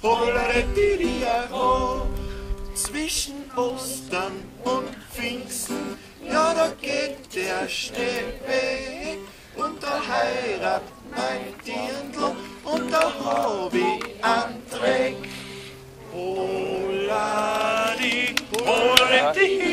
Holerettiria, zwischen Ostern und Pfingsten, ja, da geht der Schnee weg. Und da heirat mein Dirndl und da hab ich einen Dreck. Holadi, Holerettiria.